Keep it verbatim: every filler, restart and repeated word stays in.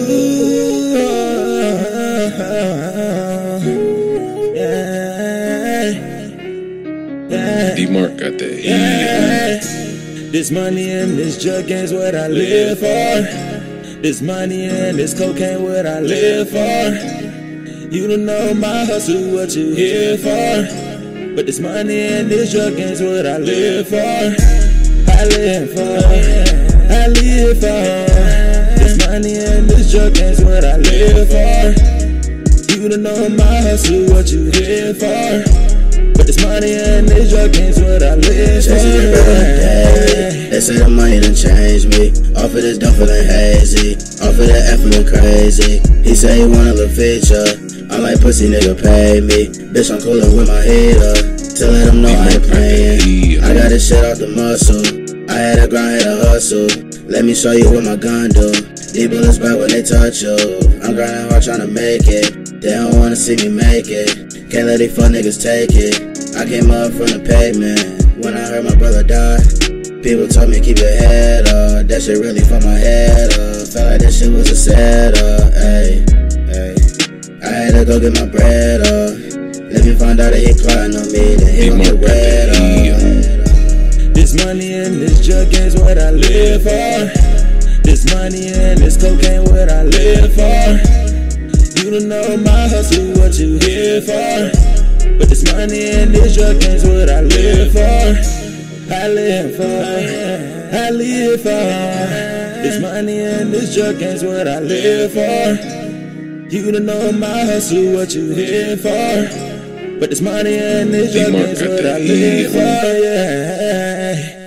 D-Mark got that heat. Yeah. This money and this drug game's what I live for. This money and this cocaine what I live for. You don't know my hustle, what you here for. But this money and this drug game's what I live for. I live for, I live for. This money and this drug game's what I live for. You don't know my hustle, what you here for. But this money and this drug game's what I live for. They say the money done changed me. Off of this dumb feeling hazy. Off of that F feeling crazy. He say he want a little feature. I'm like, pussy nigga pay me. Bitch, I'm coolin' with my head up. To let them know I ain't playing. I got this shit off the muscle. I had to grind, had to hustle. Let me show you what my gun do. These bullets bite when they touch you. I'm grinding hard trying to make it. They don't wanna see me make it. Can't let these fuck niggas take it. I came up from the pavement when I heard my brother die. People told me keep your head up. That shit really fucked my head up. Felt like that shit was a setup. Ayy, ayy. I had to go get my bread up. Let me find out that he plotting on me. Then he gon' get wet up. This money and this drug game's what I live for. This money and this cocaine what I live for. You don't know my hustle, what you here for. But this money and this drug game's what I live for. I live for, I live for. This money and this drug game's what I live for. You don't know my hustle, what you here for. But this money and this drug game's what I live for, yeah.